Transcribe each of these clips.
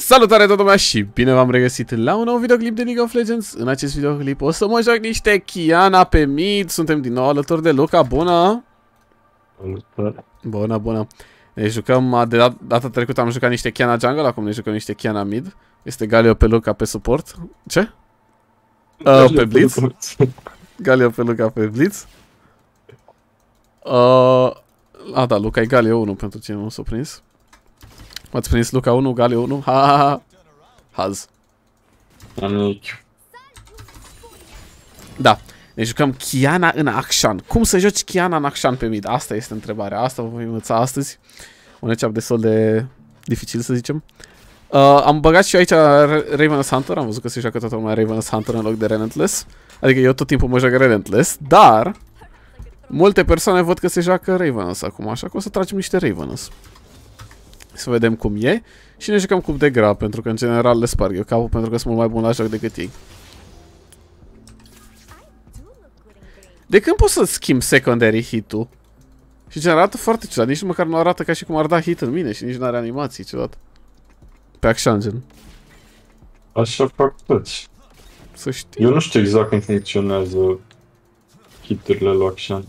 Salutare toată lumea și bine v-am regăsit la un nou videoclip de League of Legends. În acest videoclip o să mă joc niște Qiyana pe mid. Suntem din nou alături de Luca, bună! Bună, bună. Ne jucăm, de data trecută am jucat niște Qiyana jungle, acum ne jucăm niște Qiyana mid. Este Galio pe Luca pe support. Ce? Pe Blitz? Galio pe Luca pe Blitz. Da, Luca e Galio 1 pentru cine nu s-a prins. M-ați prins Luca 1, Galio 1? Ha, ha, ha. Haz. Da, ne jucăm Qiyana în Akshan. Cum să joci Qiyana în Akshan pe mid? Asta este întrebarea. Asta vă voi învăța astăzi. Un match-up destul de dificil, să zicem. Am băgat și eu aici Ravenous Hunter. Am văzut că se joacă toată lumea Ravenous Hunter în loc de Relentless. Adică eu tot timpul mă joc Relentless, dar multe persoane văd că se joacă Ravenous acum, așa că o să tragem niște Ravenous. Să vedem cum e. Și ne jucăm cu de grab, pentru că în general le sparg eu capul, pentru că sunt mult mai bun la joc decât ei. De când pot să schimb secondary hit-ul? Și gen arată foarte ciudat, nici măcar nu arată ca și cum ar da hit în mine și nici nu are animații ciudat. Pe Akshan, gen. Așa fac toți. Să știu. Eu nu știu exact cum funcționează hit-urile lui Akshan.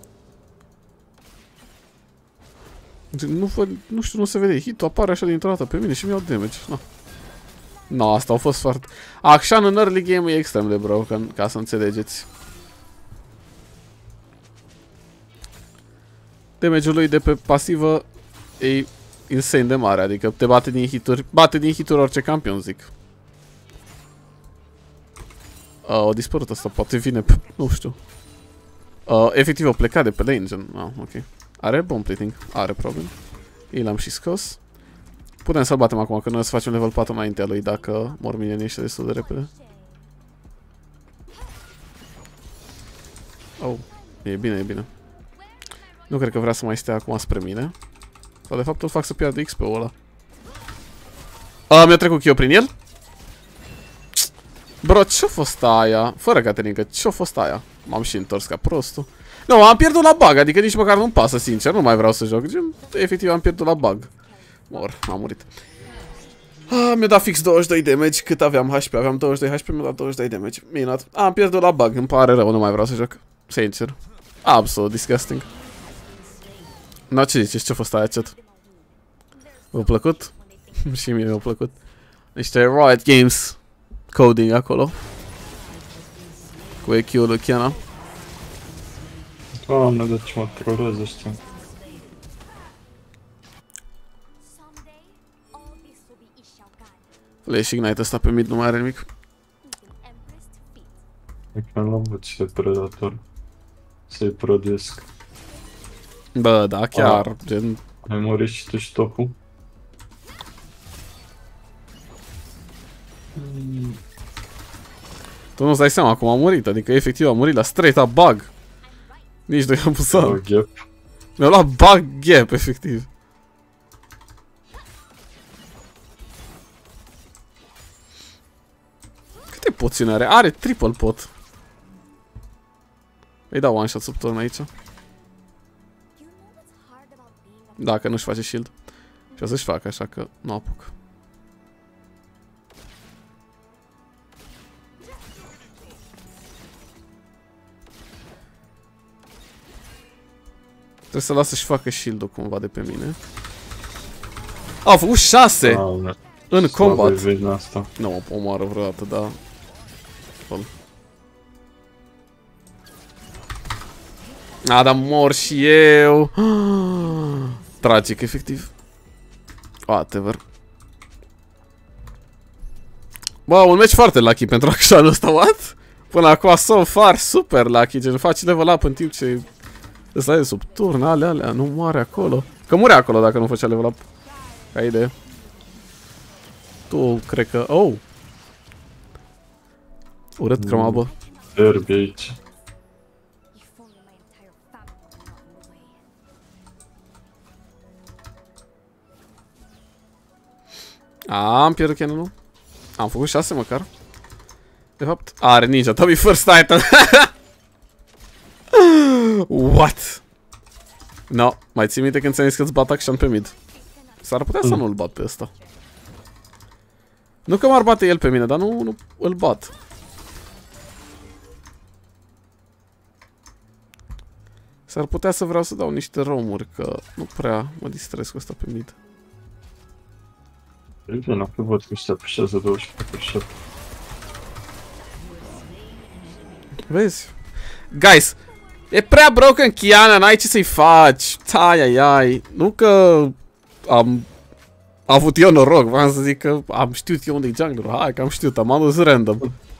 Nu știu, nu se vede hit-ul, apare așa dintr-o dată pe mine și mi-au damage. No, asta au fost foarte... Akshan în early game e extrem de broken, ca să înțelegeți. Damage-ul lui de pe pasivă e insane de mare, adică te bate din hituri orice campion, zic. O dispărut asta, poate vine pe... nu știu. Efectiv, o plecat de pe lane, gen... ok. Are bomb plating? Are problem. Ei l-am și scos. Putem să-l batem acum, că noi o să facem level 4 înaintea lui dacă mor minionii ăștia destul de repede. Oh, e bine, e bine. Nu cred că vrea să mai stea acum spre mine. Sau de fapt îl fac să piardă XP-ul ăla. Mi-a trecut eu prin el? Bro, ce-a fost aia? Fără Caterinca, ce-a fost aia? M-am și întors ca prostul. Nu, am pierdut la bug, adică nici măcar nu-mi pasă, sincer, nu mai vreau să joc. Efectiv am pierdut la bug. Am murit. Mi-a dat fix 22 damage, cât aveam HP? Aveam 22 HP, mi-a dat 22 damage. Minunat. Am pierdut la bug, îmi pare rău, nu mai vreau să joc. Sincer. Absolut disgusting. Na, ce ziceți? Ce-a fost aia, chat? V-a plăcut? Și mie mi-a plăcut. Niște Riot Games coding acolo. Cu EQ-ul lui Qiyana. Doamne, de ce mă trolez ăștia? Flash Ignite ăsta pe mid nu mai are nimic. E că l-am văzut și de Predator. Să-i prădesc. Bă, da, chiar, gen... Ai murit și tu și topul? Tu nu-ți dai seama cum a murit, adică efectiv a murit la straight up bug. Nici doi am pus Gap. Mi-a luat bug gap, efectiv. Câte poțiuni are? Are triple pot. Îi dau one shot sub turn aici. Dacă nu-și face shield. Și o să-și facă, așa că nu apuc. Trebuie să lasă-și facă shield-ul cumva de pe mine. Au făcut 6 în combat. Nu mă omoară vreodată, da. Dar mor și eu. Tragic, efectiv. Whatever. Bă, un match foarte lucky pentru Akshan ăsta, what? Până acum so far, super lucky. Gen, faci level up în timp ce ăsta e sub turn, alea, nu moare acolo. Că murea acolo dacă nu făcea level up. Ca idee. Tu, cred că... Oh! Urât crămabă. Derby aici. Am pierdut cannon-ul. Am făcut 6 măcar. De fapt, are ninja, Tommy first item. What? No, mai ții minte când ți-am zis că-ți bat Akshan pe mid. S-ar putea să nu-l bat pe ăsta. Nu că m-ar bate el pe mine, dar nu îl bat. S-ar putea să vreau să dau niște roamuri, că nu prea mă distrez cu asta pe mid. Bine, pe văd că se apușează 24/7. Vezi? Guys, e prea broken Qiyana, n-ai ce să-i faci. Ai. Nu că am avut eu noroc, vreau să zic că am știut eu unde-i jungler. Hai că am știut, am adus random.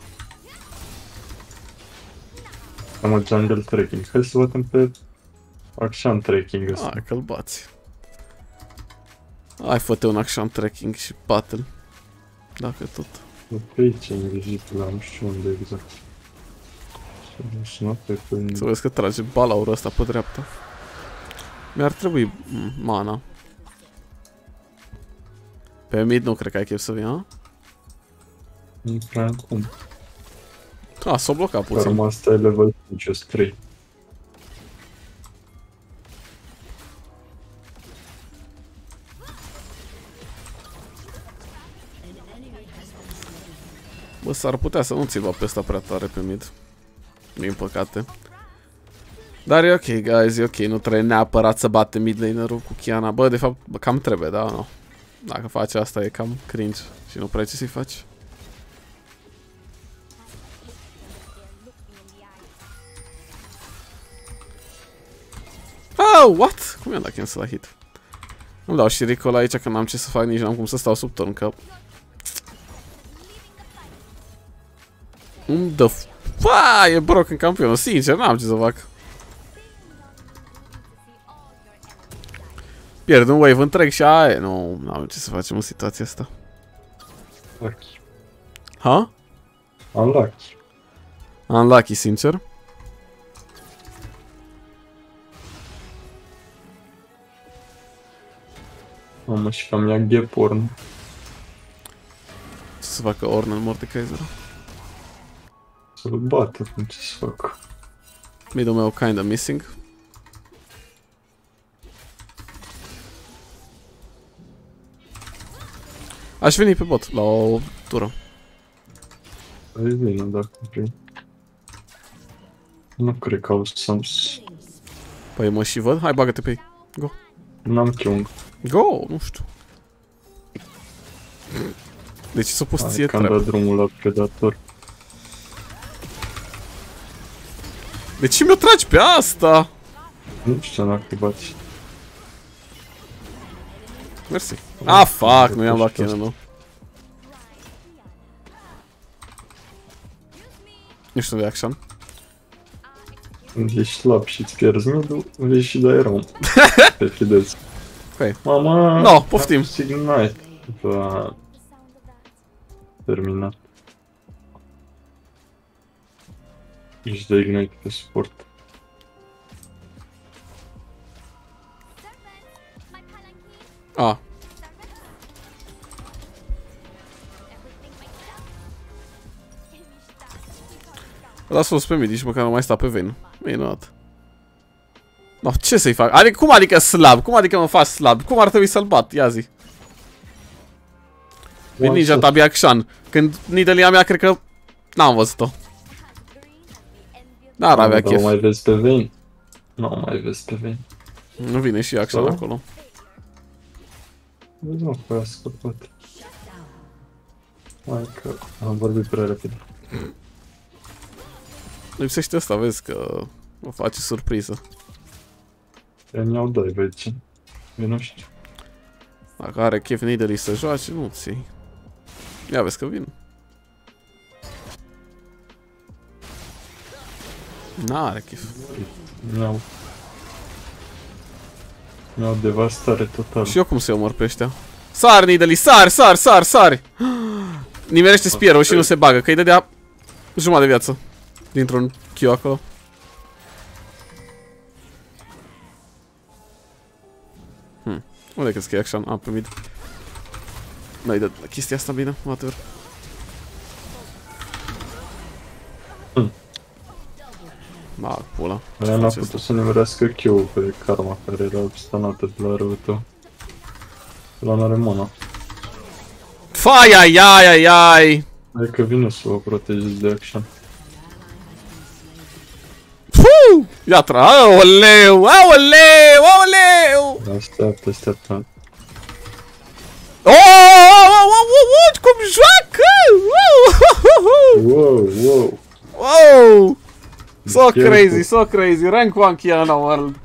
Am o jungle trekking. Hai să batem pe Akshan trekking ăsta. Hai că-l bați. Hai, fă-te un action tracking și battle. Dacă tot. Pe aici, în Egiptul, nu știu unde exact. Să vezi că trage balaurul ăsta pe dreapta. Mi-ar trebui mana. Pe mid nu cred că ai chef să vină, a? Nu prea acum. S-o blocat puțin. Dar asta e level 5, 3. Bă, s-ar putea să nu ți-l va pe ăsta prea tare pe mid. Din păcate. Dar e ok, guys, e ok. Nu trebuie neapărat să bate mid laner-ul cu Qiyana. Bă, de fapt, cam trebuie, da? No. Dacă faci asta e cam cringe și nu prea ce să-i faci. Oh, what? Cum i-am dat cancel la hit? Nu dau și recall aici că n-am ce să fac, nici n-am cum să stau sub turn, că... E broken campionul, sincer, n-am ce să fac. Pierd un wave întreg și aia, nu am ce să facem în situația asta. Lucky. Ha? Unlucky. Unlucky, sincer. Mamă, și cam ia gap Ornn. Ce să facă Ornn în Mordekaiser? Să-l bată, cum ce să fac. Mid-ul meu kinda missing. Aș veni pe bot la o tură. Hai vină dacă vrei. Nu cred că au sens. Păi mă și văd, hai bagă-te pe ei. Go. N-am Kyung. Go, nu știu. Deci s-a pus ție că am dat drumul la predator. De ce mi-o tragi pe asta? Nu știu ce-am activat. Mersi. Ah, fuck, nu i-am luat cannon-ul. Nu știu de action. Când ești slab și îți pierzi mid-ul, vei și dai rom. Pe fideți. Ok. Mama! No, poftim. Ignite. Da. Terminat. Ești de Ignite pe suport. Ah. L-a sus pe mid, nici măcar nu mai sta pe Vayne. Minunat. No, ce să-i fac? Adică, cum adică slab? Cum adică mă faci slab? Cum ar trebui să-l bat? Ia zi. Vin ninja tabi action. Când Nidalee mea, cred că n-am văzut-o. N-ar avea chef. Nu mai vezi pe Vayne. Nu mai vezi pe Vayne. Nu vine și action acolo. Nu, că a scăpat. Hai că am vorbit prea repede. Lipsește asta, vezi că o face surpriză. Eu mi-au doi, vezi. Eu nu știu. Dacă are chef Nidalee să joace, nu ți iei. Ia vezi că vin. N-are chef. Mi-au devastare totală. Și eu cum să-i omor pe ăștia? Sar, Nidalee, sari! Nimerește Spear-ul și nu se bagă, că îi dădea jumătate de viață. Dintr-un Q acolo. Unde crezi că e action? Ah, pe mid. N-ai dat chestia asta bine, whatever. Ma, pula. Aia n-a putut să nimerească Q-ul pe Karma, care era stanată de la rău tău. La n-are mana. Fai, ai, ai, ai, ai. Hai că vine să o protejezi de action. Fuu! Ia aoleu, aoleu, aoleu! Așteaptă, așteaptă. Cum joacă! Wow, wow. Wow! So crazy, so crazy. Rank 1 Kiana World.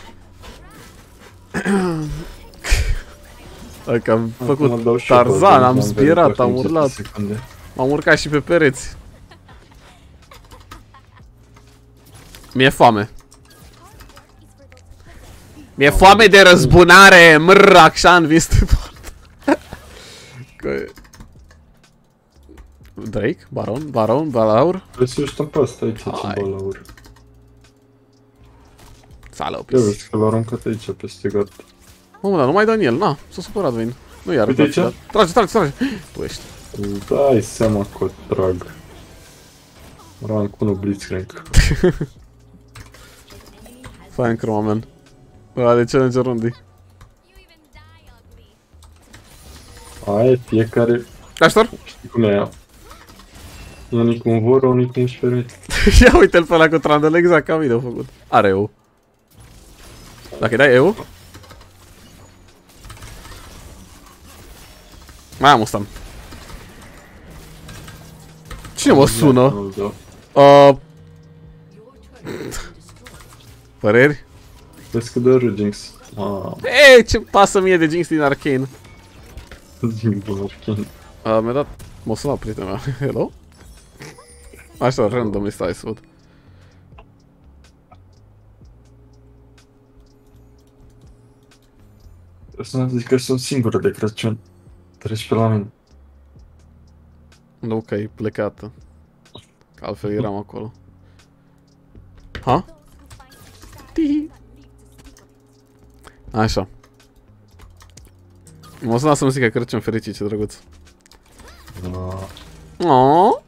Că am făcut Tarzan, am zbierat, am urlat. M-am urcat și pe pereți. Mi-e foame. Mi-e foame de răzbunare. Mrrakșan, Drake? Baron? Baron? Balaur? Trebuie să știm pe asta aici, ce Balaur. Salut. Ia vezi că l-a aruncat aici peste gard. Mamă, dar nu mai dă în el, na, s-a supărat Vayne. Nu i-a aruncat. Uite aici? Trage, trage, trage. Tu ești. Dai seama că o trag. Rank 1 Blitzcrank. Fine croma, man. Ăla de challenge rundi. Aia e fiecare... Aștor? Știi cum e aia? Unii cum vor, unii cum își permit. Ia uite-l pe ăla cu Trundle, exact ca mine a făcut. Are EU. Dacă îi dai EU... Mai am un stun. Cine mă sună? Păreri? Vezi că dă Jinx. Ei, ce pasă mie de Jinx din Arcane. Jinx din Arcane. Mi-a dat... M-a sunat prietena mea. Hello? Așa, random îi stai să văd. Să zic că sunt singură de Crăciun. Treci pe la mine. Nu că e plecată. Că altfel eram acolo. Ha? Tihi. Așa. M-a sunat să-mi zică Crăciun fericit, ce drăguț. Oooo.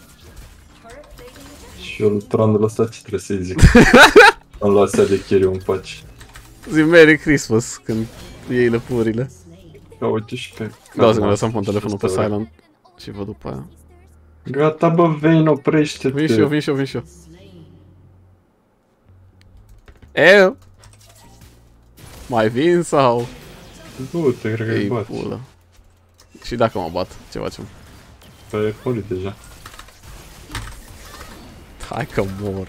Și eu lui Trundle ăsta ce trebuie să-i zic? Am luat seara de carry în pace. Zi Merry Christmas când iei lăpurile. Ca uite și pe... Da, să-mi lăsăm pun telefonul pe silent și văd după aia. Gata bă, Vayne, oprește-te! Vin și eu, vin și eu, vin și eu. Eu? Mai vin sau? Du-te, cred că îi bați. Pulă. Și dacă mă bat, ce facem? Păi e murit deja. Hai că mor.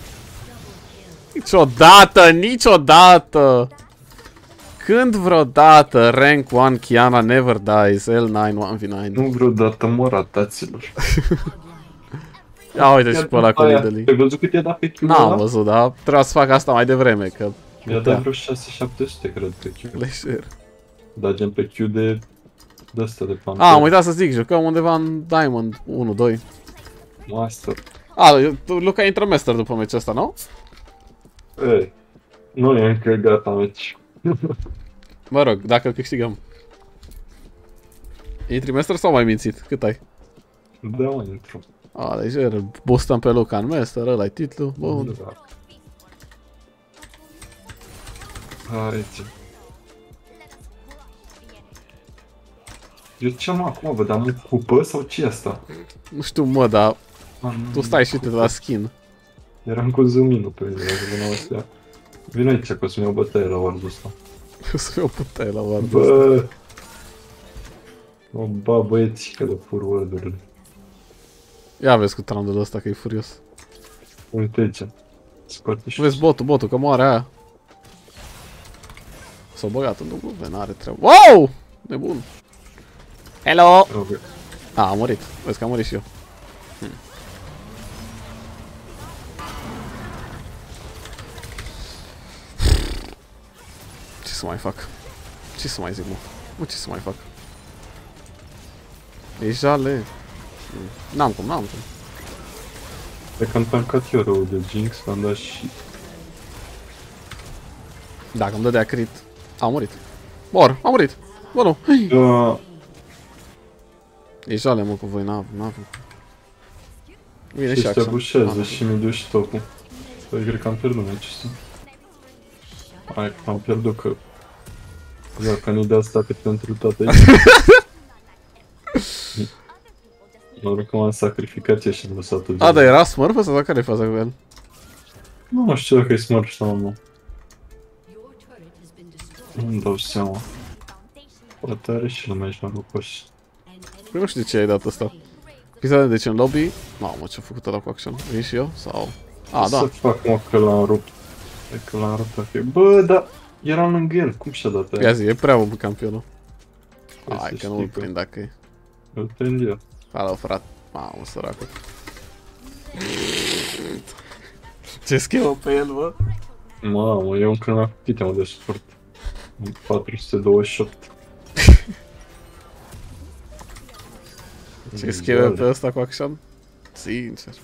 Niciodată, niciodată! Când vreodată Rank 1 Kiana never dies, L9 1v9. Nu vreodată mor rataților. Ia uite și pe ăla cu Nidalee. Ai văzut cât i-a dat pe Q? N-am văzut, dar trebuia să fac asta mai devreme, că... Mi-a dat vreo 6-700 cred pe Q. Lejer. Da, gen pe Q de ăsta de Panther. Am uitat să zic, jucăm undeva în Diamond 1-2. Master. Luca intră Master după meciul ăsta, nu? Ei, nu e încă gata meci. Mă rog, dacă îl câștigăm. Intri Master sau mai mințit? Cât ai? Da, mă, intru. Lejer, boostăm pe Luca în Master, ăla-i titlu, bun. Da. Aici. Eu ce mă acum, văd, am o cupă sau ce e asta? Nu știu, mă, dar tu stai și te la skin. Eram cu zoom-in-ul pe mine, la vână astea. Vino aici, că o să-mi iau bătaie la ward-ul ăsta. O să fiu o puteai la ward-ul ăsta. Bă! O, ba, băieți, că de fur ward-urile. Ia vezi cu Trundle ăsta că e furios. Uite aici. Sparte și... Vezi botul că moare aia. S-a băgat în W, n-are treabă. Wow! Nebun. Hello! Okay. A murit. Vezi că am murit și eu. Ce să mai fac? Ce să mai zic, mă? Mă, ce să mai fac? E jale. N-am cum, n-am cum. Dacă am tancat eu rău de Jinx, am dat și... Dacă îmi dădea crit, a murit. Mor, a murit. Bă, nu. Da. E jale, mă, cu voi, n-avem. Vine și Și action. te bușează și mi duci topul. Păi, cred că am pierdut meciul ăsta. Hai, am pierdut că... Dacă nu de asta cât pentru toate aici. Noroc că m-am sacrificat eu și am lăsat-o. A, dar era Smurf sau care e faza cu el? Nu știu dacă e Smurf sau nu. Nu-mi dau seama. Poate are și lumea aici norocoși. Păi nu știu de ce ai dat ăsta. Pizza deci în lobby. Mamă, ce-a făcut ăla cu action? Vin și eu? Sau... A, da. Să fac, mă, că l-am rupt. E că l-am rupt ok. Bă, dar eram lângă el, cum și-a dat aia? Ia zi, e prea bun campionul. Hai Hai să că știi nu-l că- prind dacă e. Îl prind eu. Alo, frate. Mamă, săracul. Ce schemă pe el, bă? Mamă, eu încă n-am făcut itemul de suport. În 428. Ce schemă pe ăsta cu action? Sincer.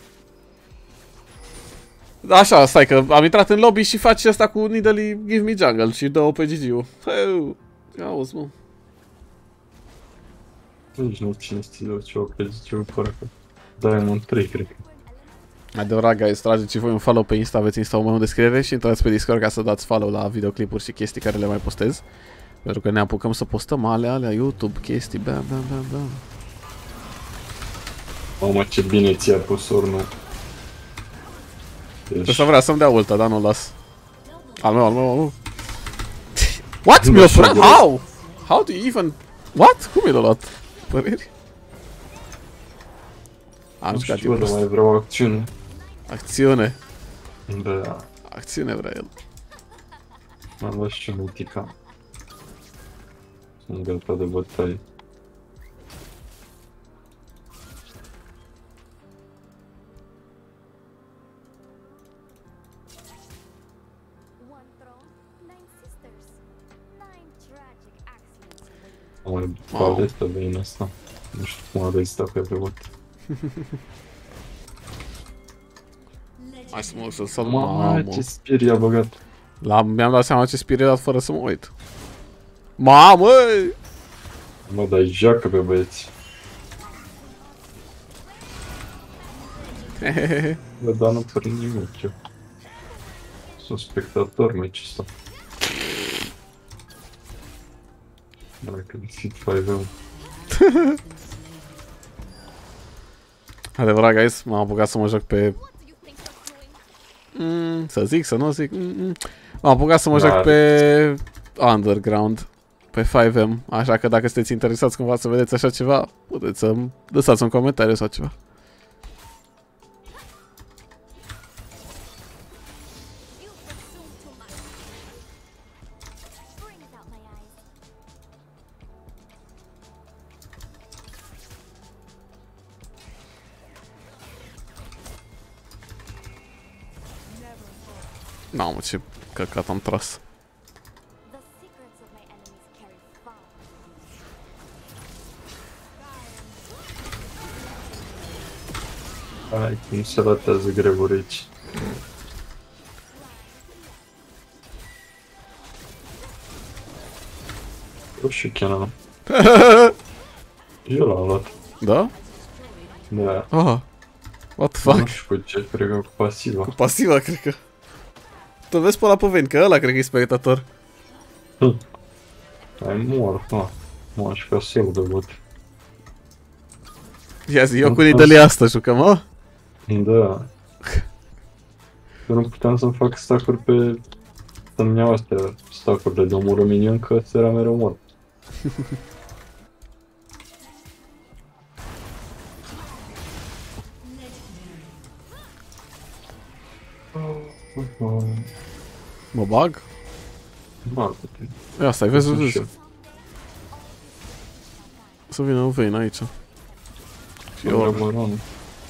Așa, stai că am intrat în lobby și faci asta cu Nidalee Give Me Jungle și dă-o pe GG-ul. Auzi, mă. Nici nu cine știe ceva pe ce-o fără că... Diamond 3, cred că. Adevărat, guys, trageți voi un follow pe Insta, aveți Insta-ul meu în descriere și intrați pe Discord ca să dați follow la videoclipuri și chestii care le mai postez. Pentru că ne apucăm să postăm alea YouTube, chestii, bam. Mamă, ce bine ți-a pus urnul. Deci... Ăsta vrea să-mi dea ulta, dar nu-l las. Al meu. What? Mi-a furat? How? How do you even... What? Cum i-l-a luat? Păreri? Am Nu jucat știu, eu dar prost. mai vreau acțiune. Acțiune. Da, Acțiune vrea el. m-am luat și un ultica. Sunt gata de bătaie. Am paletă vine asta. Nu știu cum a rezistat pe vot. Hai să mă uit să-l salut. Mamă, ce spir i-a băgat. Mi-am dat seama ce spir i-a dat fără să mă uit. Mamă! Mă, dar joacă pe băieți. Bă, dar nu fără nimic eu. Sunt spectator meci ăsta. Dacă deschid 5M. Adevărat, guys, m-am apucat să mă joc pe... să zic, să nu zic... M-am apucat să mă joc pe... Underground. Pe 5M. Așa că dacă sunteți interesați cumva să vedeți așa ceva, puteți să-mi lăsați un comentariu sau ceva. Mamă, ce căcat am tras. Hai, cum se ratează greburi aici. Roșu Canon. Eu l-am luat. Da? Da. Ah. What the Nu fuck? știu cu ce, cred că cu pasiva. Cu pasiva, cred că. Tu vezi pe ăla pe veni, că ăla cred că e spectator. Ai mor, mă. Mă, aș ca să iau de vot. Ia zi, eu cu Nidalee asta jucăm, mă? Da. Eu nu puteam să-mi fac stack-uri pe... Să-mi iau astea stack-urile de omoră minion, că ăsta era mereu mort. Mă bag? Bagă-te. Ia stai, vezi, Sunt vezi. și eu. Să vină un Vayne aici. Și Eu eu... baronul.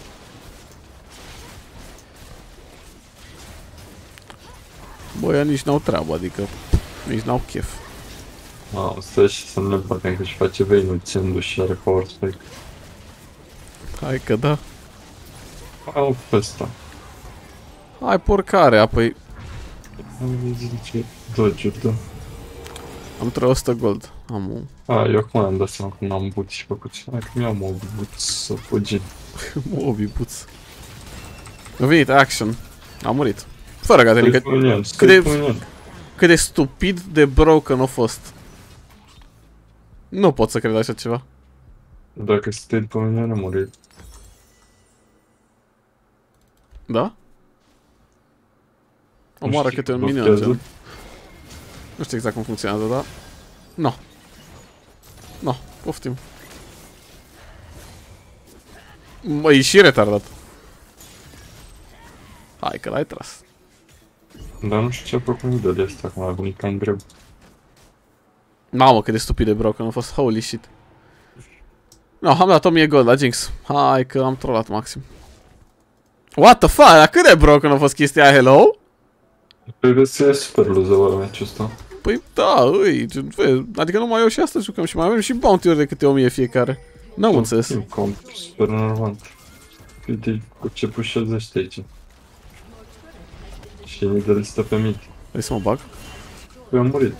Bă, ea nici n-au treabă, adică... Nici n-au chef. Mamă, stai și să nu ne băgăm că își face veinul țindu și are power spike. Hai că da. Au pe ăsta. Hai porcarea, păi... Am zice dodge-uri, da. Am 300 gold. Am un... Eu acum am dat seama că n-am buți și făcut. Hai că mi-am o buți să fugim. Mobibuț. A venit action. A murit. Fără gata, adică... Cât de stupid de broken a fost. Nu pot să cred așa ceva. Dacă stai după mine, nu muri. Da? Omoară câte un minion, gen. Nu știu exact cum funcționează, dar... No. No, poftim. Mă, e și retardat. Hai că l-ai tras. Dar nu știu ce a făcut Nidal de asta, acum a venit cam greu. Mamă, cât de stupid e broken a fost, holy shit. No, am dat 1000 gold la Jinx. Hai că am trollat maxim. What the fuck? Dar cât de broken a fost chestia aia, hello? Cred că e super loser meciul ăsta. Păi da, adică numai eu și asta jucăm și mai avem și bounty-uri de câte 1000 fiecare. N-am înțeles. Comp super normal. Uite cu ce pușezește aici. Și Nidal stă pe mid. Vrei să mă bag? Păi am murit.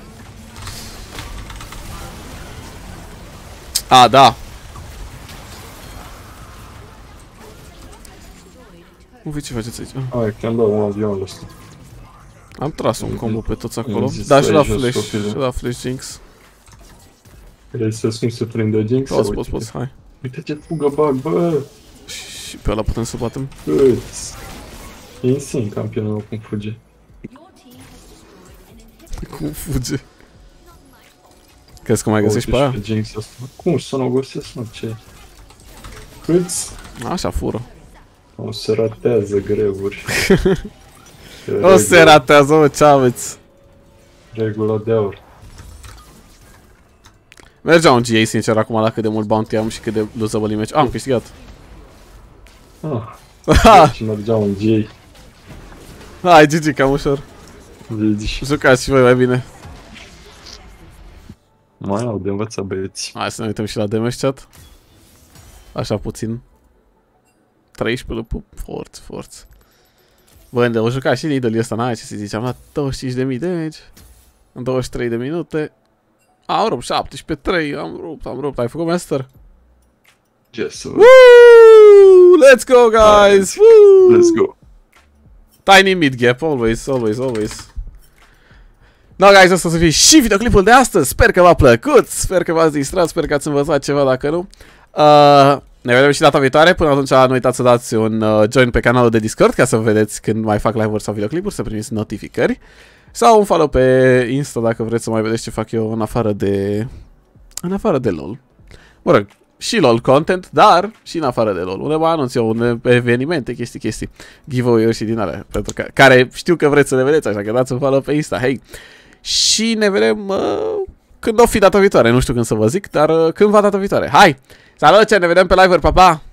A, da. Nu vei ce faceți aici. Hai, că am dat un avion ăsta. Am tras un combo pe toți acolo. zis Da, și la aici, flash. copilul. Și la flash Jinx. Vrei să spun să prindă Jinx? Poți, hai. Uite ce fugă bag, bă! Și pe ăla putem să batem. Îți. E insane campionul meu cum fuge. Cum fuge? Crezi că mai găsești pe aia? Jinx asta. Cum să nu o găsesc, mă, ce? Câți? Așa, fură. O se ratează greuri. O se ratează, mă, ce aveți? Regula de aur. Mergea un GA, sincer, acum la cât de mult bounty am și cât de losable match. Am câștigat. Și mergea un GA. Hai, GG, cam ușor. Vezi. Jucați și voi mai bine. Mai au de învățat băieți. Hai să ne uităm și la damage chat. Așa puțin. 13 pup, forță. Bă, unde o jucat și Nidal ăsta, n-ai ce să zici, am dat 25.000 damage. În 23 de minute. Am rupt 17-3, am rupt, ai făcut master? Yes, Woo! Let's go, guys! Woo! Let's go. Tiny mid gap, always. No, guys, asta o să fie și videoclipul de astăzi. Sper că v-a plăcut, sper că v-ați distrat, sper că ați învățat ceva, dacă nu. Ne vedem și data viitoare. Până atunci nu uitați să dați un join pe canalul de Discord ca să vedeți când mai fac live-uri sau videoclipuri, să primiți notificări. Sau un follow pe Insta dacă vreți să mai vedeți ce fac eu în afară de LOL. Mă rog, și LOL content, dar și în afară de LOL. Unde mă anunț eu, unde evenimente, chestii, giveaway-uri și din alea, pentru care știu că vreți să le vedeți, așa că dați un follow pe Insta, hei. Și ne vedem când o fi data viitoare, nu știu când să vă zic, dar cândva data viitoare. Hai! Salut, ne vedem pe live-uri, pa, pa!